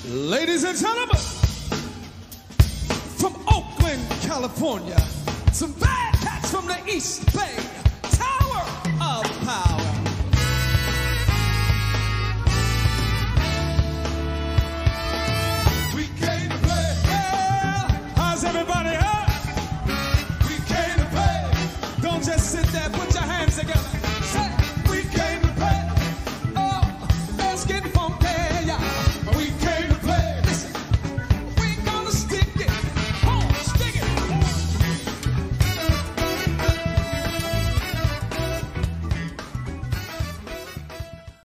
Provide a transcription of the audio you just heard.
Ladies and gentlemen, from Oakland, California, some bad cats from the East Bay.